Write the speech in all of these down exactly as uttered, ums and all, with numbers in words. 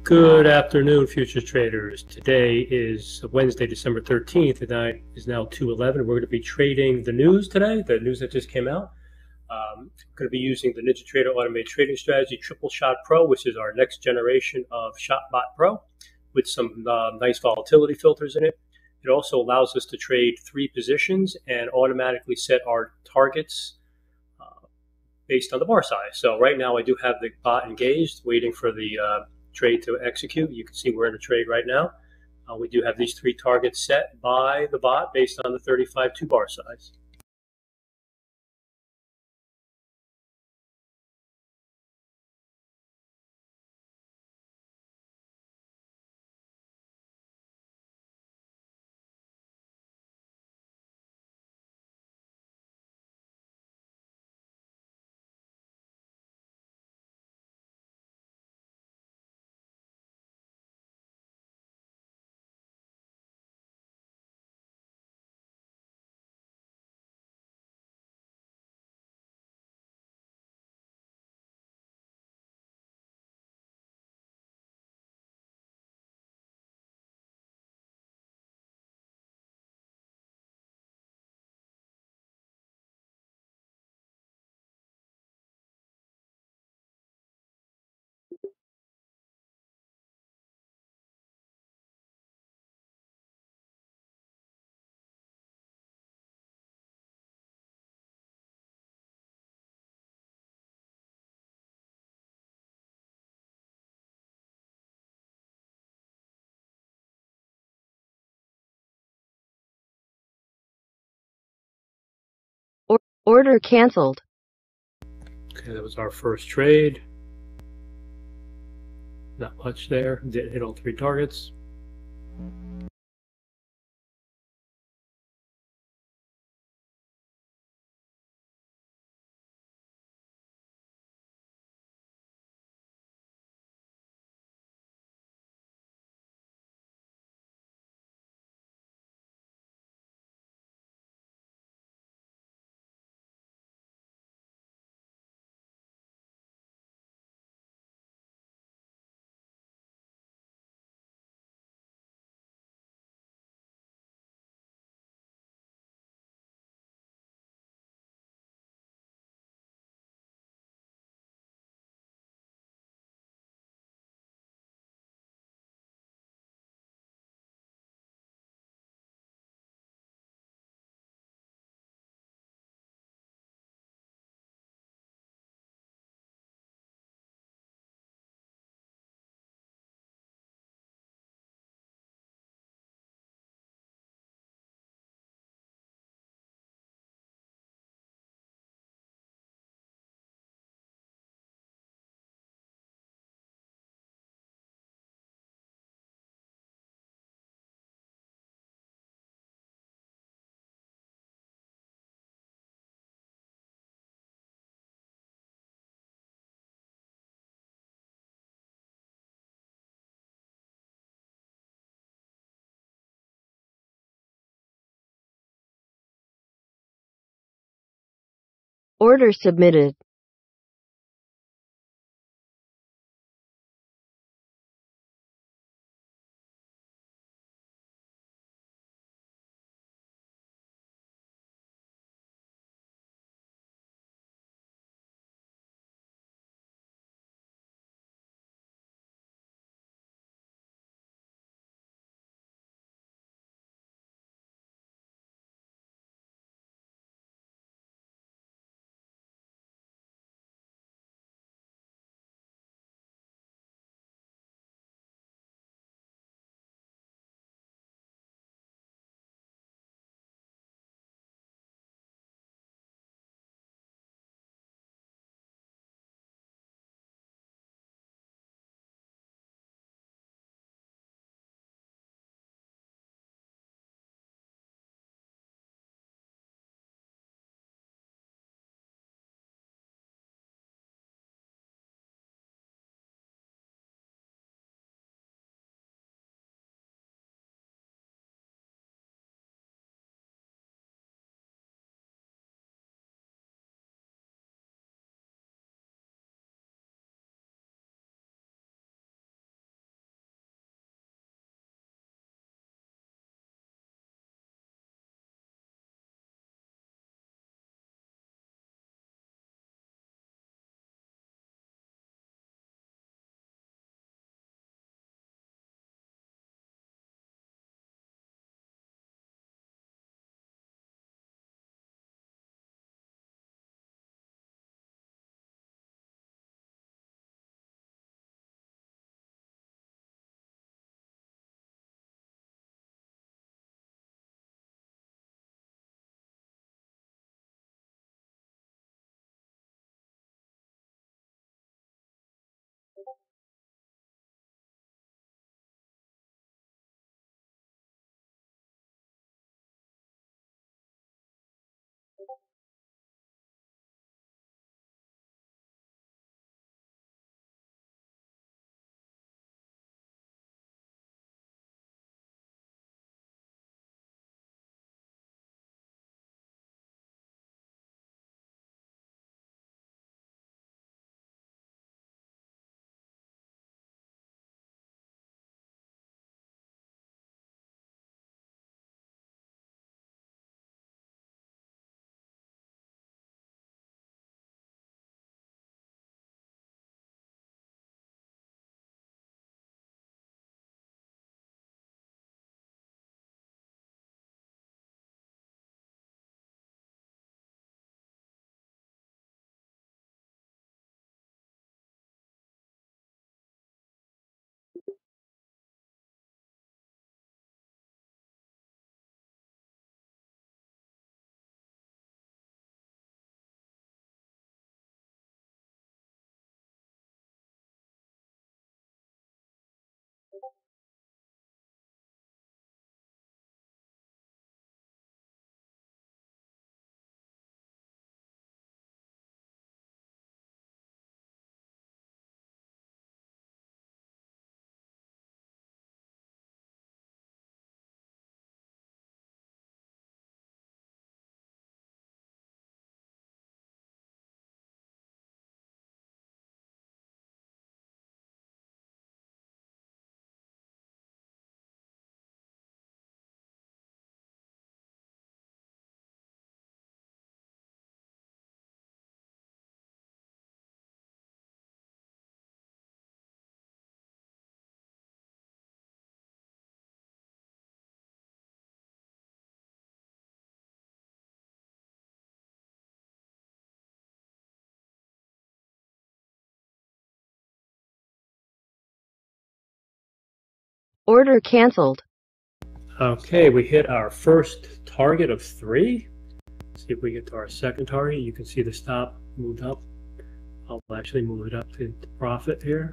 Good afternoon, future traders. Today is Wednesday, December thirteenth, and I is now two eleven. We're going to be trading the news today, the news that just came out. Um, I'm going to be using the NinjaTrader automated trading strategy, TripleShot Pro, which is our next generation of ShotBot Pro with some uh, nice volatility filters in it. It also allows us to trade three positions and automatically set our targets uh, based on the bar size. So right now I do have the bot engaged, waiting for the uh, trade to execute. You can see we're in a trade right now. Uh, we do have these three targets set by the bot based on the thirty-five two bar size. Order canceled. Okay, that was our first trade. Not much there. Did hit all three targets. Order submitted. Order canceled. Okay, we hit our first target of three. Let's see if we get to our second target. You can see the stop moved up. I'll actually move it up to profit here.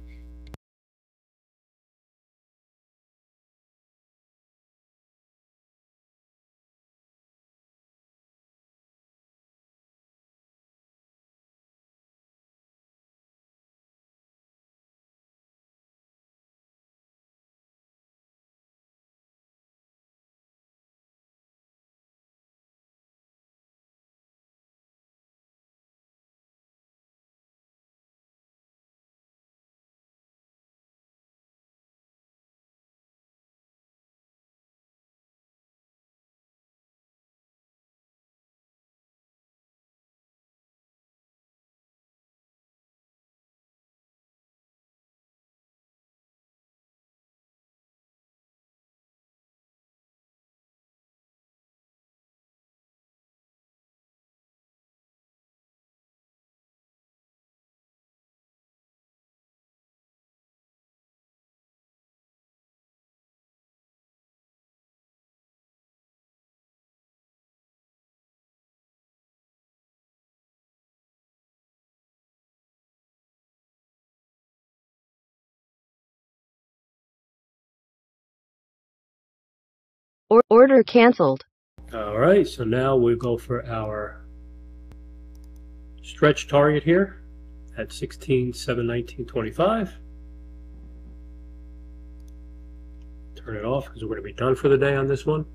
Or order canceled. All right, so now we'll go for our stretch target here at sixteen seven nineteen twenty-five. Turn it off because we're going to be done for the day on this one.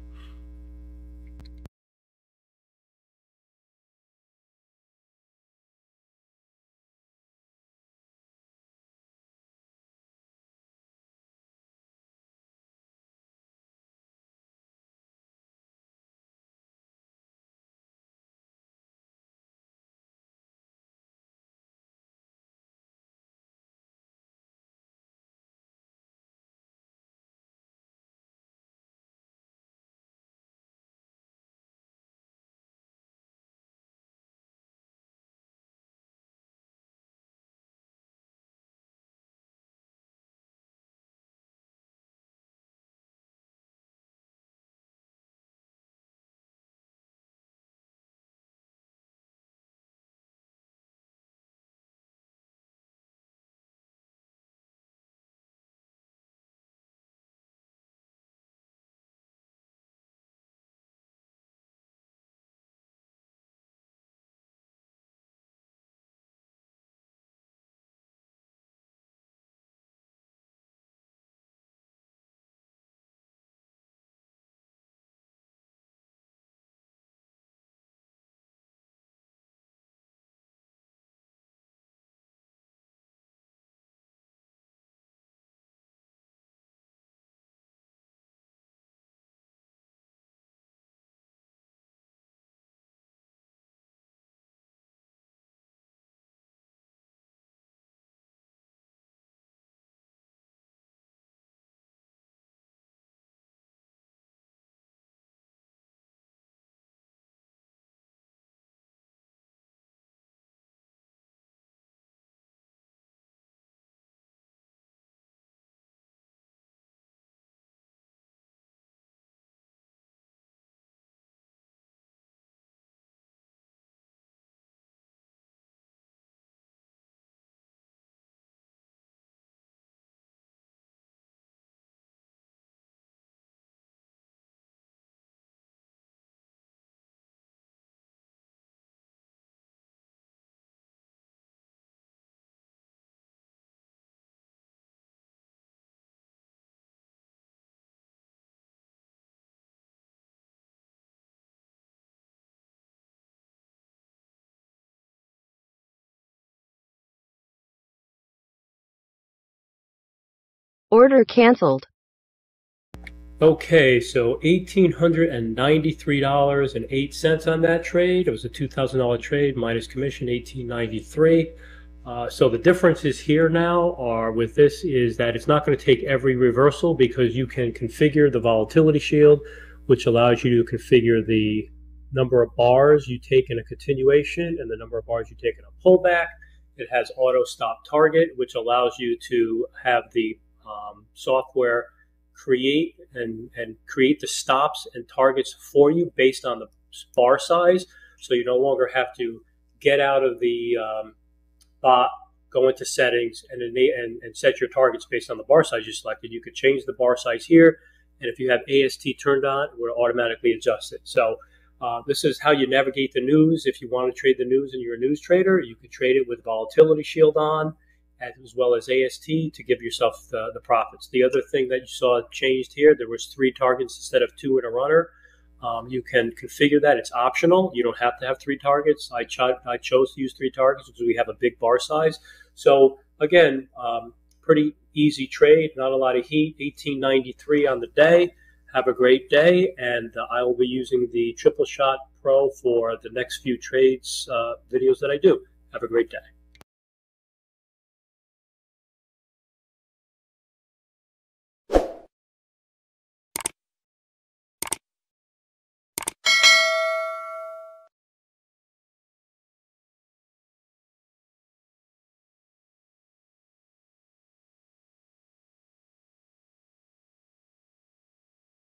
Order canceled. Okay, so one thousand eight hundred ninety-three dollars and eight cents on that trade. It was a two thousand dollar trade minus commission, eighteen ninety-three. Uh, so the differences here now are with this is that it's not going to take every reversal because you can configure the volatility shield, which allows you to configure the number of bars you take in a continuation and the number of bars you take in a pullback. It has auto stop target, which allows you to have the um, software create and, and create the stops and targets for you based on the bar size. So you no longer have to get out of the um, bot, go into settings, and, and, and set your targets based on the bar size you selected. You could change the bar size here, and if you have A S T turned on, it will automatically adjust it. So uh, this is how you navigate the news. If you want to trade the news and you're a news trader, you could trade it with volatility shield on, as well as A S T to give yourself the, the profits. The other thing that you saw changed here, there was three targets instead of two in a runner. Um, you can configure that. It's optional. You don't have to have three targets. I, ch I chose to use three targets because we have a big bar size. So again, um, pretty easy trade, not a lot of heat, eighteen ninety-three on the day. Have a great day, and uh, I will be using the TripleShot Pro for the next few trades uh, videos that I do. Have a great day.